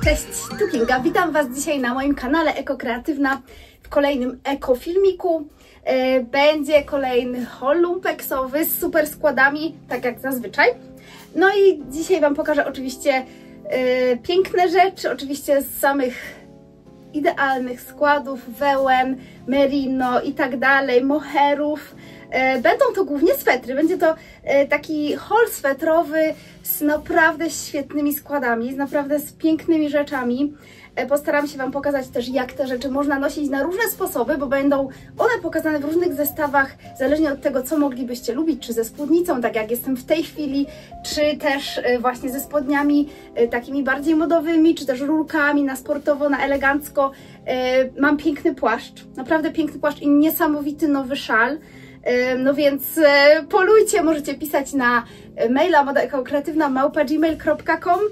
Cześć, tu Kinga. Witam Was dzisiaj na moim kanale Eko Kreatywna w kolejnym ekofilmiku. Będzie kolejny haul lumpeksowy z super składami, tak jak zazwyczaj. No i dzisiaj Wam pokażę oczywiście piękne rzeczy, oczywiście z samych idealnych składów, wełen, merino i tak dalej, moherów. Będą to głównie swetry, będzie to taki haul swetrowy z naprawdę świetnymi składami, z naprawdę z pięknymi rzeczami. Postaram się Wam pokazać też, jak te rzeczy można nosić na różne sposoby, bo będą one pokazane w różnych zestawach, zależnie od tego, co moglibyście lubić, czy ze spódnicą, tak jak jestem w tej chwili, czy też właśnie ze spodniami takimi bardziej modowymi, czy też rurkami na sportowo, na elegancko. Mam piękny płaszcz, naprawdę piękny płaszcz i niesamowity nowy szal. No więc polujcie, możecie pisać na maila modaekokreatywna@gmail.com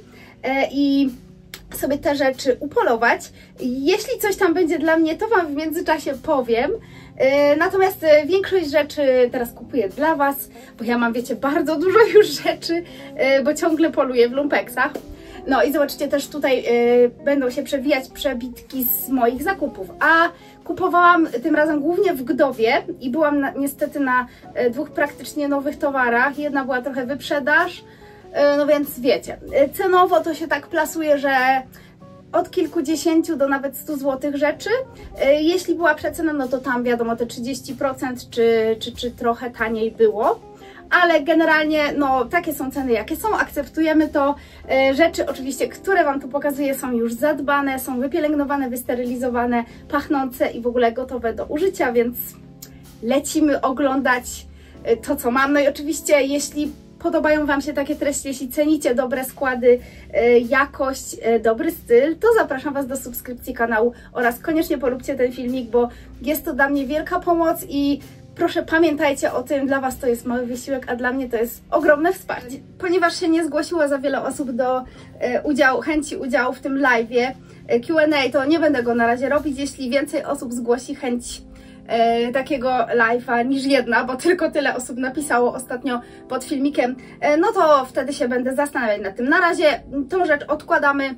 i sobie te rzeczy upolować. Jeśli coś tam będzie dla mnie, to Wam w międzyczasie powiem. Natomiast większość rzeczy teraz kupuję dla Was, bo ja mam, wiecie, bardzo dużo już rzeczy, bo ciągle poluję w lumpeksach. No i zobaczcie, też tutaj będą się przewijać przebitki z moich zakupów. A kupowałam tym razem głównie w Gdowie i byłam niestety na dwóch praktycznie nowych towarach. Jedna była trochę wyprzedaż, no więc wiecie, cenowo to się tak plasuje, że od kilkudziesięciu do nawet 100 zł rzeczy. Jeśli była przecena, no to tam wiadomo te 30% czy trochę taniej było. Ale generalnie, no, takie są ceny, jakie są, akceptujemy to. Rzeczy oczywiście, które Wam tu pokazuję, są już zadbane, są wypielęgnowane, wysterylizowane, pachnące i w ogóle gotowe do użycia, więc lecimy oglądać to, co mam. No i oczywiście, jeśli podobają Wam się takie treści, jeśli cenicie dobre składy, jakość, dobry styl, to zapraszam Was do subskrypcji kanału oraz koniecznie polubcie ten filmik, bo jest to dla mnie wielka pomoc i proszę pamiętajcie o tym, dla Was to jest mały wysiłek, a dla mnie to jest ogromne wsparcie. Ponieważ się nie zgłosiło za wiele osób do chęci udziału w tym live'ie Q&A, to nie będę go na razie robić. Jeśli więcej osób zgłosi chęć takiego live'a niż jedna, bo tylko tyle osób napisało ostatnio pod filmikiem, no to wtedy się będę zastanawiać nad tym. Na razie tą rzecz odkładamy,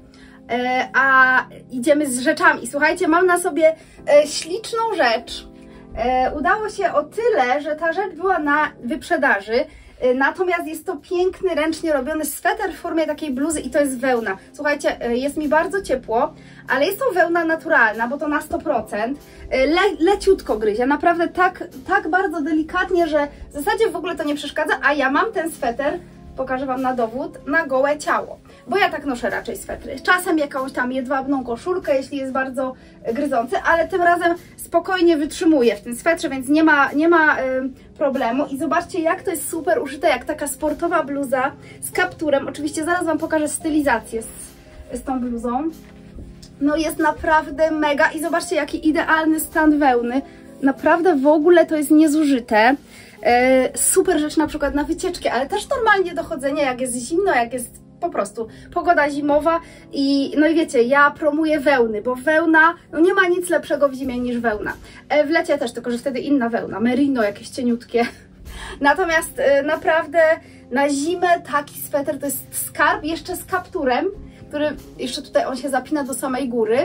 a idziemy z rzeczami. Słuchajcie, mam na sobie śliczną rzecz. Udało się o tyle, że ta rzecz była na wyprzedaży, natomiast jest to piękny, ręcznie robiony sweter w formie takiej bluzy i to jest wełna. Słuchajcie, jest mi bardzo ciepło, ale jest to wełna naturalna, bo to na 100%. Leciutko gryzie, naprawdę tak bardzo delikatnie, że w zasadzie w ogóle to nie przeszkadza, a ja mam ten sweter, pokażę Wam na dowód, na gołe ciało. Bo ja tak noszę raczej swetry. Czasem jakąś tam jedwabną koszulkę, jeśli jest bardzo gryzący, ale tym razem spokojnie wytrzymuję w tym swetrze, więc nie ma problemu. I zobaczcie, jak to jest super uszyte, jak taka sportowa bluza z kapturem. Oczywiście zaraz Wam pokażę stylizację z tą bluzą. No jest naprawdę mega i zobaczcie, jaki idealny stan wełny. Naprawdę w ogóle to jest niezużyte. Super rzecz na przykład na wycieczkę, ale też normalnie do chodzenia, jak jest zimno, jak jest po prostu pogoda zimowa no i wiecie, ja promuję wełny, bo wełna, no nie ma nic lepszego w zimie niż wełna. W lecie też, tylko że wtedy inna wełna, merino jakieś cieniutkie. Natomiast naprawdę na zimę taki sweter to jest skarb, jeszcze z kapturem, który jeszcze tutaj on się zapina do samej góry.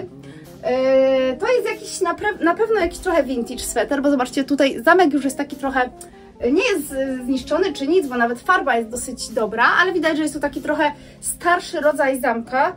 To jest jakiś na pewno jakiś trochę vintage sweter, bo zobaczcie, tutaj zamek już jest taki trochę, nie jest zniszczony czy nic, bo nawet farba jest dosyć dobra, ale widać, że jest to taki trochę starszy rodzaj zamka,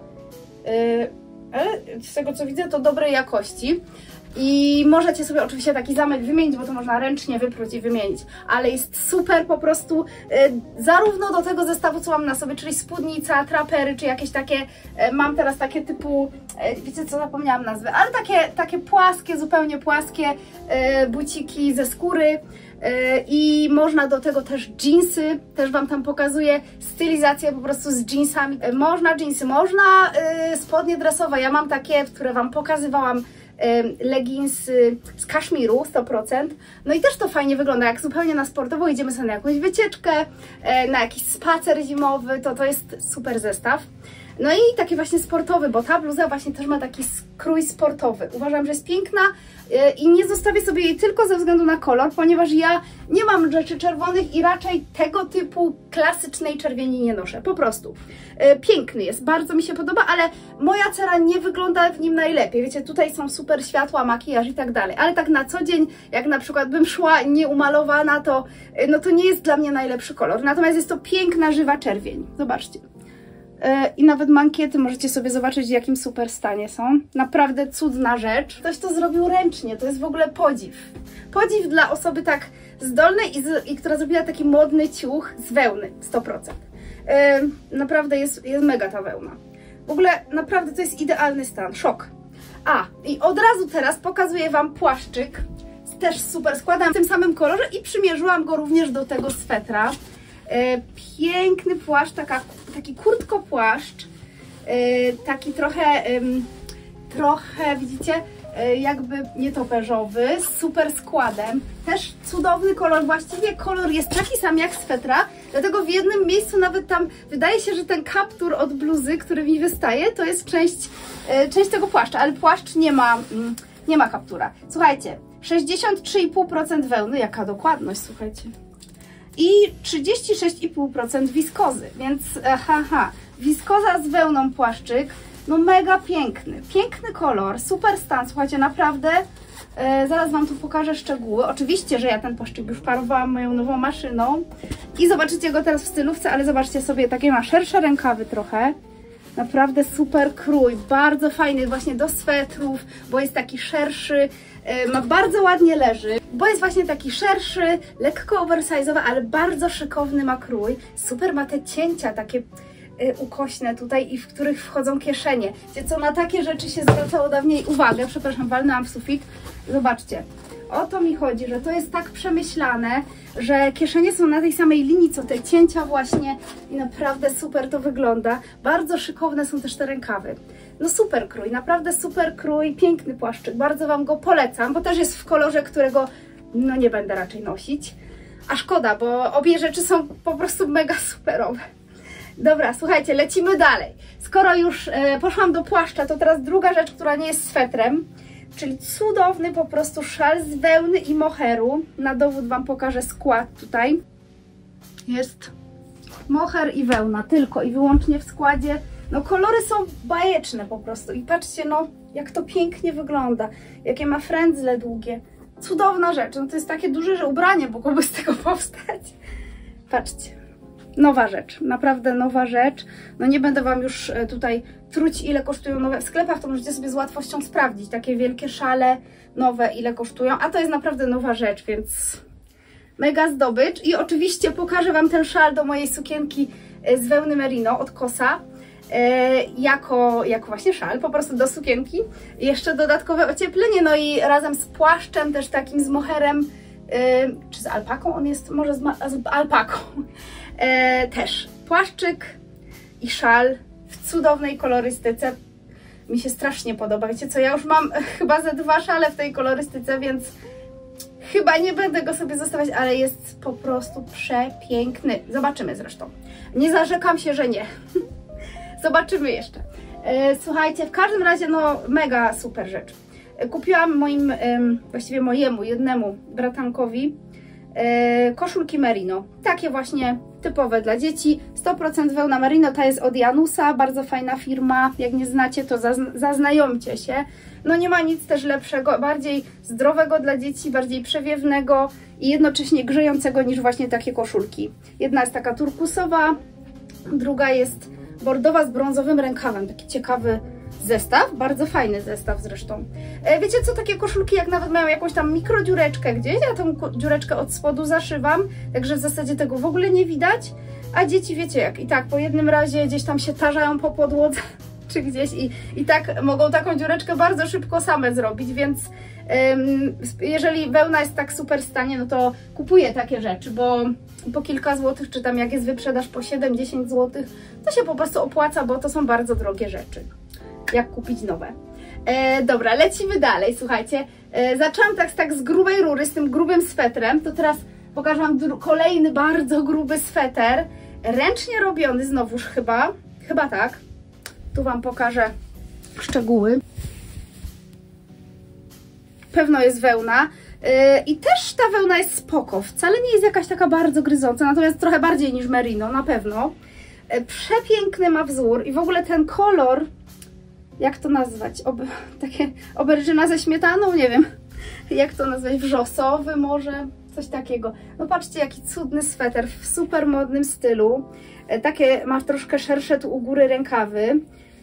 ale z tego co widzę, to dobrej jakości. I możecie sobie oczywiście taki zamek wymienić, bo to można ręcznie wypróć i wymienić, ale jest super po prostu zarówno do tego zestawu, co mam na sobie, czyli spódnica, trapery, czy jakieś takie, mam teraz takie typu, wiecie co, zapomniałam nazwy, ale takie płaskie, zupełnie płaskie buciki ze skóry. I można do tego też dżinsy, też Wam tam pokazuję stylizację po prostu z dżinsami. Można dżinsy, można spodnie dresowe, ja mam takie, które Wam pokazywałam, leginsy z kaszmiru 100%. No i też to fajnie wygląda, jak zupełnie na sportowo idziemy sobie na jakąś wycieczkę, na jakiś spacer zimowy, to jest super zestaw. No i taki właśnie sportowy, bo ta bluza właśnie też ma taki skrój sportowy. Uważam, że jest piękna i nie zostawię sobie jej tylko ze względu na kolor, ponieważ ja nie mam rzeczy czerwonych i raczej tego typu klasycznej czerwieni nie noszę, po prostu. Piękny jest, bardzo mi się podoba, ale moja cera nie wygląda w nim najlepiej. Wiecie, tutaj są super światła, makijaż i tak dalej, ale tak na co dzień, jak na przykład bym szła nieumalowana, to, no to nie jest dla mnie najlepszy kolor. Natomiast jest to piękna, żywa czerwień. Zobaczcie. I nawet mankiety możecie sobie zobaczyć, w jakim super stanie są. Naprawdę cudna rzecz. Ktoś to zrobił ręcznie, to jest w ogóle podziw. Podziw dla osoby tak zdolnej i która zrobiła taki modny ciuch z wełny, 100%. Naprawdę jest mega ta wełna. W ogóle naprawdę to jest idealny stan, szok. I od razu teraz pokazuję Wam płaszczyk, też super składam w tym samym kolorze i przymierzyłam go również do tego swetra. Piękny płaszcz, taki kurtkopłaszcz, taki trochę widzicie, jakby nietoperzowy, z super składem, też cudowny kolor, właściwie kolor jest taki sam jak swetra, dlatego w jednym miejscu nawet tam wydaje się, że ten kaptur od bluzy, który mi wystaje, to jest część tego płaszcza, ale płaszcz nie ma kaptura. Słuchajcie, 63,5% wełny, jaka dokładność, słuchajcie. I 36,5% wiskozy, więc wiskoza z wełną płaszczyk, no mega piękny, piękny kolor, super stan, słuchajcie, naprawdę, zaraz Wam tu pokażę szczegóły, oczywiście, że ja ten płaszczyk już parowałam moją nową maszyną i zobaczycie go teraz w stylówce, ale zobaczcie sobie, takie ma szersze rękawy trochę, naprawdę super krój, bardzo fajny właśnie do swetrów, bo jest taki szerszy, bardzo ładnie leży, bo jest właśnie taki szerszy, lekko oversize'owy, ale bardzo szykowny ma krój. Super ma te cięcia takie ukośne tutaj i w których wchodzą kieszenie. Wiecie co, na takie rzeczy się zwracało dawniej uwagę. Przepraszam, walnęłam w sufit. Zobaczcie, o to mi chodzi, że to jest tak przemyślane, że kieszenie są na tej samej linii, co te cięcia właśnie i naprawdę super to wygląda. Bardzo szykowne są też te rękawy. No super krój, naprawdę super krój, piękny płaszczyk, bardzo Wam go polecam, bo też jest w kolorze, którego no nie będę raczej nosić. A szkoda, bo obie rzeczy są po prostu mega superowe. Dobra, słuchajcie, lecimy dalej. Skoro już poszłam do płaszcza, to teraz druga rzecz, która nie jest swetrem, czyli cudowny po prostu szal z wełny i moheru. Na dowód Wam pokażę skład tutaj. Jest moher i wełna, tylko i wyłącznie w składzie. No kolory są bajeczne po prostu i patrzcie, no jak to pięknie wygląda, jakie ma frędzle długie. Cudowna rzecz, no to jest takie duże, że ubranie mogłoby z tego powstać. Patrzcie, nowa rzecz, naprawdę nowa rzecz. No nie będę Wam już tutaj truć, ile kosztują nowe w sklepach, to możecie sobie z łatwością sprawdzić. Takie wielkie szale nowe, ile kosztują, a to jest naprawdę nowa rzecz, więc mega zdobycz. I oczywiście pokażę Wam ten szal do mojej sukienki z wełny merino od Kosa. Jako właśnie szal, po prostu do sukienki. Jeszcze dodatkowe ocieplenie, no i razem z płaszczem, też takim z moherem, czy z alpaką on jest? Może z alpaką. Też płaszczyk i szal w cudownej kolorystyce. Mi się strasznie podoba. Wiecie co, ja już mam chyba ze 2 szale w tej kolorystyce, więc chyba nie będę go sobie zostawiać, ale jest po prostu przepiękny. Zobaczymy zresztą. Nie zarzekam się, że nie. Zobaczymy jeszcze. Słuchajcie, w każdym razie no mega super rzecz. Kupiłam właściwie mojemu jednemu bratankowi koszulki merino. Takie właśnie typowe dla dzieci. 100% wełna merino, ta jest od Janusa, bardzo fajna firma. Jak nie znacie, to zaznajomcie się. No nie ma nic też lepszego, bardziej zdrowego dla dzieci, bardziej przewiewnego i jednocześnie grzejącego niż właśnie takie koszulki. Jedna jest taka turkusowa, druga jest bordowa z brązowym rękawem. Taki ciekawy zestaw, bardzo fajny zestaw zresztą. Wiecie co, takie koszulki jak nawet mają jakąś tam mikrodziureczkę gdzieś, ja tą dziureczkę od spodu zaszywam, także w zasadzie tego w ogóle nie widać, a dzieci wiecie jak, i tak po jednym razie gdzieś tam się tarzają po podłodze czy gdzieś i tak mogą taką dziureczkę bardzo szybko same zrobić, więc jeżeli wełna jest tak super w stanie, no to kupuję takie rzeczy, bo po kilka złotych, czy tam jak jest wyprzedaż po 7-10 zł, to się po prostu opłaca, bo to są bardzo drogie rzeczy, jak kupić nowe. Dobra, lecimy dalej, słuchajcie. Zaczęłam tak z grubej rury, z tym grubym swetrem, to teraz pokażę Wam kolejny bardzo gruby sweter, ręcznie robiony znowuż chyba tak. Tu Wam pokażę szczegóły. Pewno jest wełna. I też ta wełna jest spoko. Wcale nie jest jakaś taka bardzo gryząca, natomiast trochę bardziej niż merino, na pewno. Przepiękny ma wzór i w ogóle ten kolor, jak to nazwać? Takie oberżyna ze śmietaną? Nie wiem. Jak to nazwać? Wrzosowy może? Coś takiego. No patrzcie, jaki cudny sweter w super modnym stylu. Takie ma troszkę szersze tu u góry rękawy.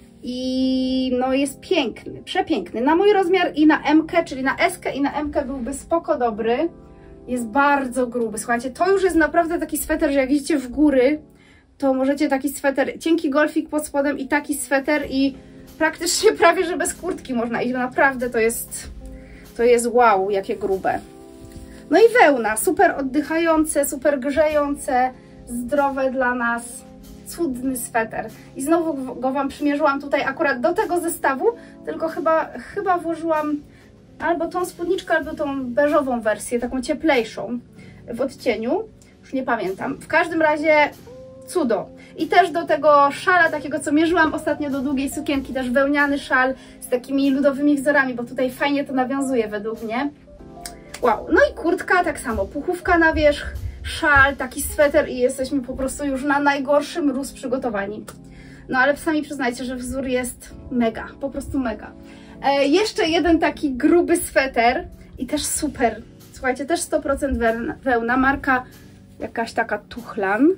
I no jest piękny, przepiękny. Na mój rozmiar i na M-kę, czyli na S-kę i na M-kę byłby spoko dobry. Jest bardzo gruby. Słuchajcie, to już jest naprawdę taki sweter, że jak idziecie w góry, to możecie taki sweter, cienki golfik pod spodem i taki sweter i praktycznie prawie, że bez kurtki można iść. Naprawdę to jest wow, jakie grube. No i wełna, super oddychające, super grzejące, zdrowe dla nas. Cudny sweter. I znowu go Wam przymierzyłam tutaj akurat do tego zestawu, tylko chyba włożyłam albo tą spódniczkę, albo tą beżową wersję, taką cieplejszą w odcieniu. Już nie pamiętam. W każdym razie cudo. I też do tego szala takiego, co mierzyłam ostatnio do długiej sukienki, też wełniany szal z takimi ludowymi wzorami, bo tutaj fajnie to nawiązuje według mnie. Wow. No i kurtka tak samo, puchówka na wierzch, szal, taki sweter i jesteśmy po prostu już na najgorszy mróz przygotowani. No ale sami przyznajcie, że wzór jest mega, po prostu mega. Jeszcze jeden taki gruby sweter i też super. Słuchajcie, też 100% wełna, marka jakaś taka Tuchlan.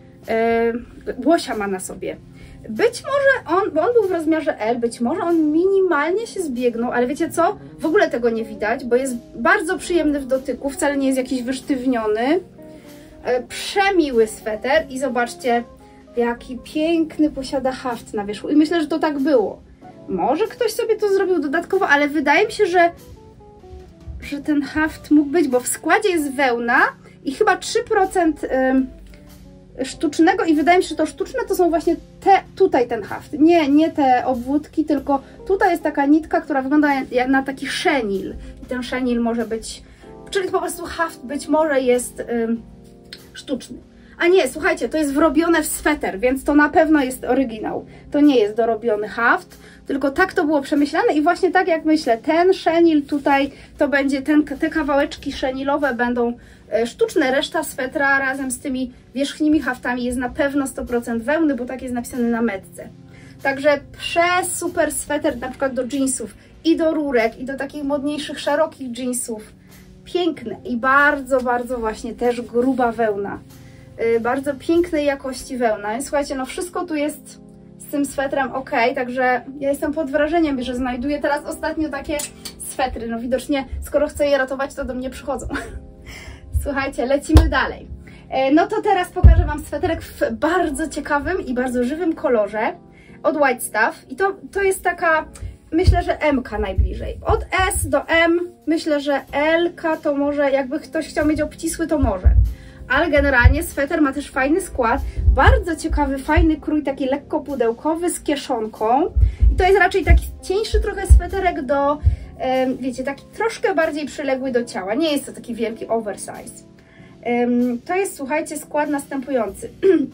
Łosia ma na sobie. Być może bo on był w rozmiarze L, być może on minimalnie się zbiegnął, ale wiecie co? W ogóle tego nie widać, bo jest bardzo przyjemny w dotyku, wcale nie jest jakiś wysztywniony. Przemiły sweter i zobaczcie, jaki piękny posiada haft na wierzchu. I myślę, że to tak było. Może ktoś sobie to zrobił dodatkowo, ale wydaje mi się, że ten haft mógł być, bo w składzie jest wełna i chyba 3% sztucznego i wydaje mi się, że to sztuczne to są właśnie tutaj ten haft. Nie te obwódki, tylko tutaj jest taka nitka, która wygląda na taki szenil. I ten szenil może być, czyli po prostu haft być może jest sztuczny. A nie, słuchajcie, to jest wrobione w sweter, więc to na pewno jest oryginał. To nie jest dorobiony haft, tylko tak to było przemyślane i właśnie tak jak myślę, ten szenil tutaj, to będzie te kawałeczki szenilowe będą sztuczne, reszta swetra razem z tymi wierzchnimi haftami jest na pewno 100% wełny, bo tak jest napisane na metce. Także super sweter na przykład do jeansów i do rurek i do takich modniejszych, szerokich jeansów. Piękne i bardzo, bardzo właśnie też gruba wełna. Bardzo pięknej jakości wełna. I słuchajcie, no wszystko tu jest z tym swetrem ok, także ja jestem pod wrażeniem, że znajduję teraz ostatnio takie swetry. No widocznie, skoro chcę je ratować, to do mnie przychodzą. Słuchajcie, lecimy dalej. No to teraz pokażę Wam sweterek w bardzo ciekawym i bardzo żywym kolorze od White Stuff. I to jest taka, myślę, że M-ka najbliżej. Od S do M, myślę, że L-ka to może, jakby ktoś chciał mieć obcisły, to może. Ale generalnie sweter ma też fajny skład, bardzo ciekawy, fajny krój, taki lekko pudełkowy z kieszonką. I to jest raczej taki cieńszy trochę sweterek do, wiecie, taki troszkę bardziej przyległy do ciała. Nie jest to taki wielki oversize. To jest, słuchajcie, skład następujący.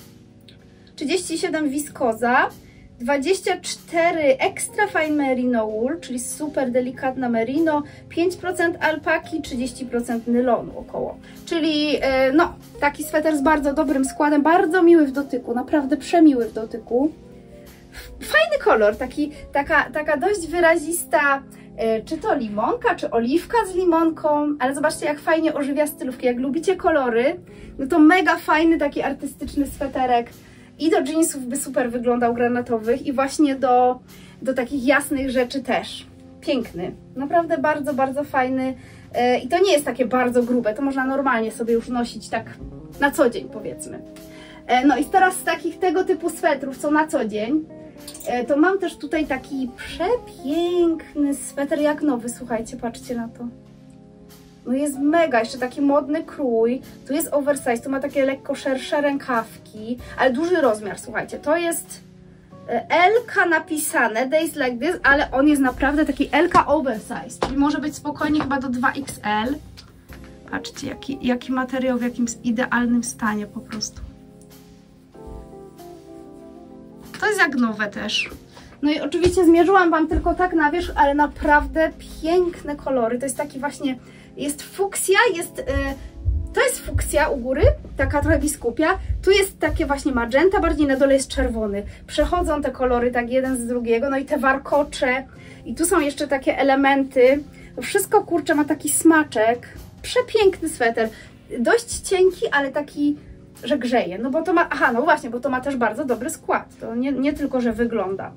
37 wiskoza, 24 extra fine merino wool, czyli super delikatna merino, 5% alpaki, 30% nylonu około. Czyli no, taki sweter z bardzo dobrym składem, bardzo miły w dotyku, naprawdę przemiły w dotyku. Fajny kolor, taka dość wyrazista, czy to limonka, czy oliwka z limonką, ale zobaczcie, jak fajnie ożywia stylówki. Jak lubicie kolory, no to mega fajny taki artystyczny sweterek. I do jeansów by super wyglądał, granatowych, i właśnie do takich jasnych rzeczy też. Piękny. Naprawdę bardzo, bardzo fajny. I to nie jest takie bardzo grube, to można normalnie sobie już nosić tak na co dzień, powiedzmy. No i teraz z takich tego typu swetrów, co na co dzień, to mam też tutaj taki przepiękny sweter jak nowy, słuchajcie, patrzcie na to. No jest mega, jeszcze taki modny krój, tu jest oversize, tu ma takie lekko szersze rękawki, ale duży rozmiar, słuchajcie, to jest L-ka napisane, Days Like This, ale on jest naprawdę taki L-ka oversize, czyli może być spokojnie chyba do 2XL. Patrzcie, jaki materiał w jakimś idealnym stanie po prostu. To jest jak nowe też. No i oczywiście zmierzyłam Wam tylko tak na wierzch, ale naprawdę piękne kolory. To jest taki właśnie, jest fuksja, to jest fuksja u góry, taka trochę biskupia. Tu jest takie właśnie magenta, bardziej na dole jest czerwony. Przechodzą te kolory tak jeden z drugiego, no i te warkocze. I tu są jeszcze takie elementy. To wszystko, kurczę, ma taki smaczek. Przepiękny sweter. Dość cienki, ale taki, że grzeje. No bo to ma, aha, no właśnie, bo to ma też bardzo dobry skład. To nie tylko, że wygląda.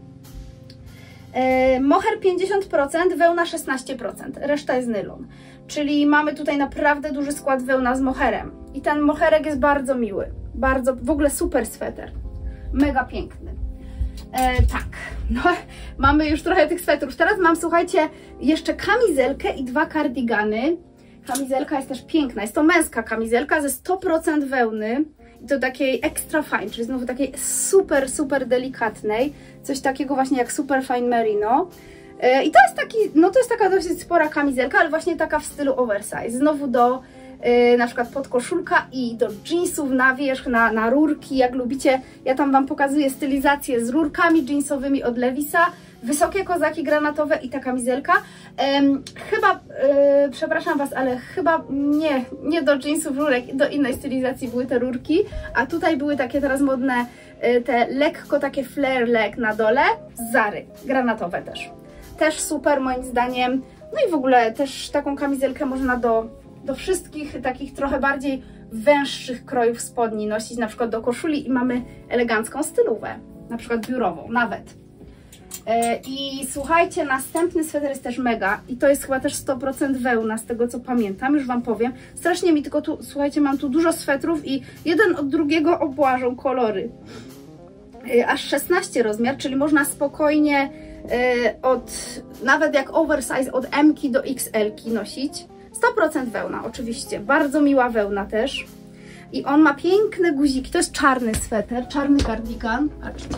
Moher 50%, wełna 16%, reszta jest nylon. Czyli mamy tutaj naprawdę duży skład wełna z moherem. I ten moherek jest bardzo miły. Bardzo, w ogóle super sweter. Mega piękny. Tak, no mamy już trochę tych swetrów. Teraz mam, słuchajcie, jeszcze kamizelkę i 2 kardigany. Kamizelka jest też piękna. Jest to męska kamizelka ze 100% wełny. I to takiej extra fine, czyli znowu takiej super, super delikatnej. Coś takiego właśnie jak super fine merino. I to jest taki, no to jest taka dosyć spora kamizelka, ale właśnie taka w stylu oversize. Znowu do na przykład podkoszulka i do jeansów na wierzch, na rurki, jak lubicie. Ja tam Wam pokazuję stylizację z rurkami jeansowymi od Levisa. Wysokie kozaki granatowe i ta kamizelka. Chyba, przepraszam Was, ale chyba nie do jeansów rurek, do innej stylizacji były te rurki, a tutaj były takie teraz modne, te lekko takie flare leg na dole, z Zary, granatowe też. Też super moim zdaniem. No i w ogóle też taką kamizelkę można do wszystkich takich trochę bardziej węższych krojów spodni nosić, na przykład do koszuli i mamy elegancką stylówę, na przykład biurową nawet. I słuchajcie, następny sweter jest też mega i to jest chyba też 100% wełna, z tego co pamiętam, już Wam powiem. Strasznie mi tylko tu, słuchajcie, mam tu dużo swetrów i jeden od drugiego obłażą kolory. Aż 16 rozmiar, czyli można spokojnie nawet jak oversize od M-ki do XL-ki nosić. 100% wełna oczywiście, bardzo miła wełna też. I on ma piękne guziki, to jest czarny sweter, czarny kardigan, patrzcie.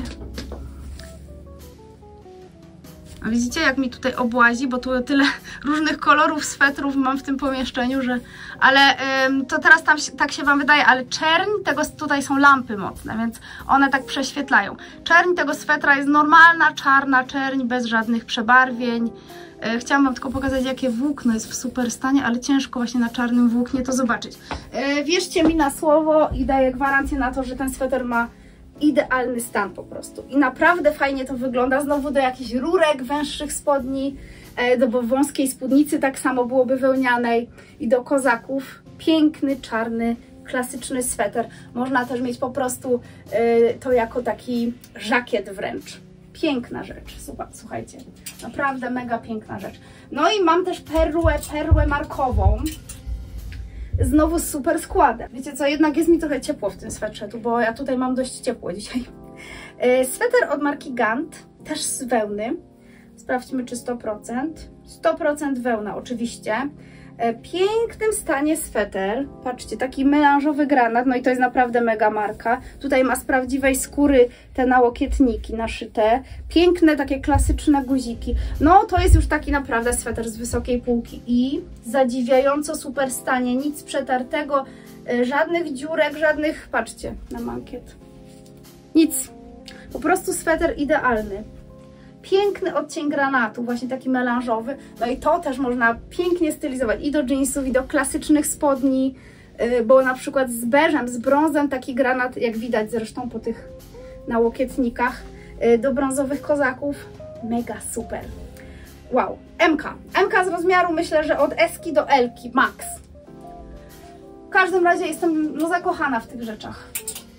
A widzicie, jak mi tutaj obłazi, bo tu tyle różnych kolorów swetrów mam w tym pomieszczeniu, że... Ale to teraz tak się Wam wydaje, ale czerń tego, tutaj są lampy mocne, więc one tak prześwietlają. Czerń tego swetra jest normalna, czarna czerń, bez żadnych przebarwień. Chciałam Wam tylko pokazać, jakie włókno jest w super stanie, ale ciężko właśnie na czarnym włóknie to zobaczyć. Wierzcie mi na słowo i daję gwarancję na to, że ten sweter ma idealny stan po prostu. I naprawdę fajnie to wygląda. Znowu do jakichś rurek, węższych spodni, do wąskiej spódnicy tak samo byłoby wełnianej i do kozaków. Piękny, czarny, klasyczny sweter. Można też mieć po prostu to jako taki żakiet wręcz. Piękna rzecz, słuchajcie. Naprawdę mega piękna rzecz. No i mam też perłę markową. Znowu z super składem. Wiecie co, jednak jest mi trochę ciepło w tym swetrze, bo ja tutaj mam dość ciepło dzisiaj. Sweter od marki Gant, też z wełny. Sprawdźmy, czy 100%. 100% wełna oczywiście. Pięknym stanie sweter. Patrzcie, taki melanżowy granat, no i to jest naprawdę mega marka. Tutaj ma z prawdziwej skóry te nałokietniki naszyte. Piękne, takie klasyczne guziki. No to jest już taki naprawdę sweter z wysokiej półki i zadziwiająco super stanie. Nic przetartego, żadnych dziurek, żadnych... Patrzcie na mankiet. Nic. Po prostu sweter idealny. Piękny odcień granatu, właśnie taki melanżowy. No i to też można pięknie stylizować i do jeansów, i do klasycznych spodni, bo na przykład z beżem, z brązem taki granat, jak widać zresztą po tych nałokietnikach, do brązowych kozaków. Mega super. Wow. MK z rozmiaru myślę, że od S-ki do L-ki max. W każdym razie jestem zakochana w tych rzeczach.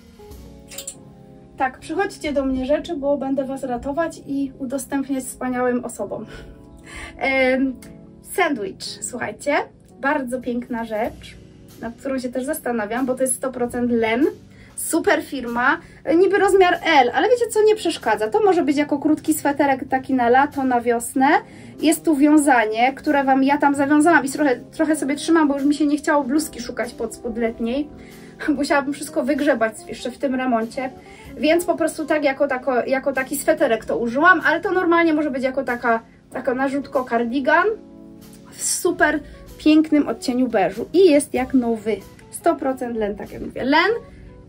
Tak, przychodźcie do mnie rzeczy, bo będę Was ratować i udostępniać wspaniałym osobom. Sandwich, słuchajcie, bardzo piękna rzecz, nad którą się też zastanawiam, bo to jest 100% len, super firma, niby rozmiar L, ale wiecie co, nie przeszkadza. To może być jako krótki sweterek taki na lato, na wiosnę. Jest tu wiązanie, które ja tam zawiązałam i trochę sobie trzymam, bo już mi się nie chciało bluzki szukać pod spód letniej. Musiałabym wszystko wygrzebać jeszcze w tym remoncie. Więc po prostu tak jako taki sweterek to użyłam, ale to normalnie może być jako taka narzutko kardigan w super pięknym odcieniu beżu i jest jak nowy. 100% len, tak jak mówię. Len,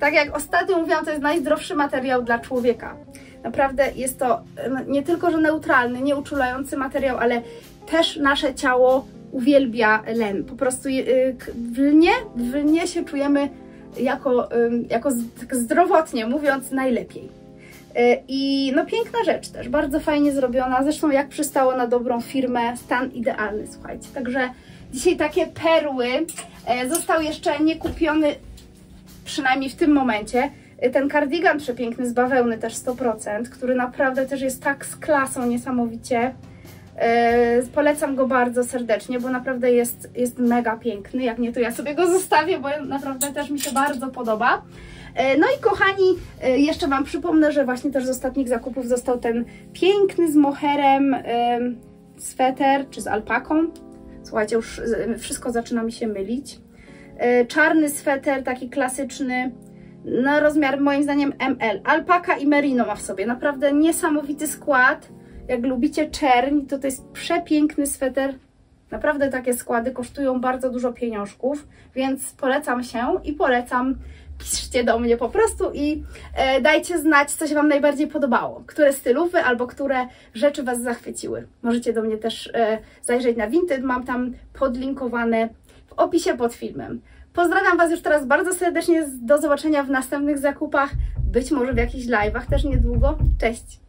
Tak jak ostatnio mówiłam, to jest najzdrowszy materiał dla człowieka. Naprawdę jest to nie tylko, że neutralny, nieuczulający materiał, ale też nasze ciało uwielbia len. Po prostu w lnie się czujemy jako tak zdrowotnie mówiąc najlepiej. I no piękna rzecz też, bardzo fajnie zrobiona, zresztą jak przystało na dobrą firmę, stan idealny, słuchajcie. Także dzisiaj takie perły, został jeszcze nie kupiony, przynajmniej w tym momencie, ten kardigan przepiękny z bawełny też 100%, który naprawdę też jest tak z klasą niesamowicie. Polecam go bardzo serdecznie, bo naprawdę jest mega piękny. Jak nie, to ja sobie go zostawię, bo naprawdę też mi się bardzo podoba. No i kochani, jeszcze Wam przypomnę, że właśnie też z ostatnich zakupów został ten piękny z moherem sweter, czy z alpaką. Słuchajcie, już wszystko zaczyna mi się mylić. Czarny sweter, taki klasyczny, na rozmiar moim zdaniem ML. Alpaka i merino ma w sobie. Naprawdę niesamowity skład. Jak lubicie czerń, to jest przepiękny sweter. Naprawdę takie składy kosztują bardzo dużo pieniążków, więc polecam się i polecam. Piszcie do mnie po prostu i dajcie znać, co się Wam najbardziej podobało. Które stylówy albo które rzeczy Was zachwyciły. Możecie do mnie też zajrzeć na Vinted, mam tam podlinkowane w opisie pod filmem. Pozdrawiam Was już teraz bardzo serdecznie, do zobaczenia w następnych zakupach, być może w jakichś live'ach też niedługo. Cześć!